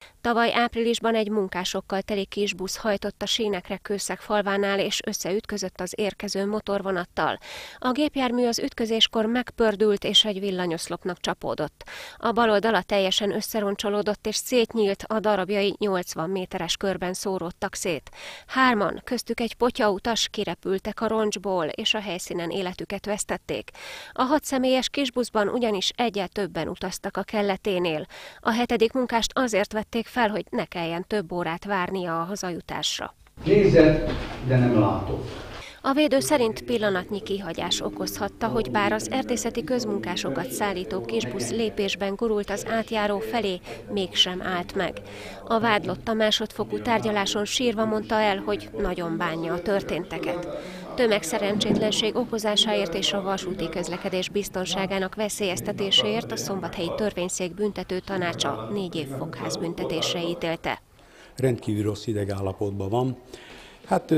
Tavaly áprilisban egy munkásokkal teli kisbusz hajtott a sínekre Kőszegfalvánál és összeütközött az érkező motorvonattal. A gépjármű az ütközéskor megpördült és egy villanyoszlopnak csapódott. A bal oldala teljesen összeroncsolódott és szétnyílt, a darabjai 80 méteres körben szóródtak szét. 3-an, köztük egy potyautas, kirepültek a roncsból és a helyszínen életüket vesztették. A 6 személyes kisbuszban ugyanis egyel többen utaztak a kelleténél. A 7. munkást azért vették fel, hogy ne kelljen több órát várnia a hazajutásra. Nézett, de nem látott. A védő szerint pillanatnyi kihagyás okozhatta, hogy bár az erdészeti közmunkásokat szállító kisbusz lépésben gurult az átjáró felé, mégsem állt meg. A vádlott a másodfokú tárgyaláson sírva mondta el, hogy nagyon bánja a történteket. Tömegszerencsétlenség okozásáért és a vasúti közlekedés biztonságának veszélyeztetéséért a Szombathelyi Törvényszék büntető tanácsa 4 év fogházbüntetésre ítélte. Rendkívül rossz idegállapotban van. Hát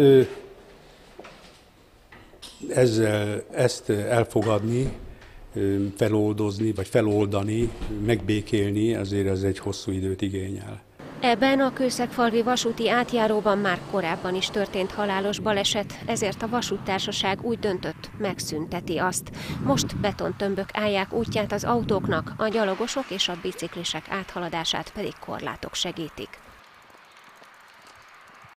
ezt elfogadni, feloldozni, vagy feloldani, megbékélni, azért ez egy hosszú időt igényel. Ebben a kőszegfalvi vasúti átjáróban már korábban is történt halálos baleset, ezért a vasúttársaság úgy döntött, megszünteti azt. Most betontömbök állják útját az autóknak, a gyalogosok és a biciklisek áthaladását pedig korlátok segítik.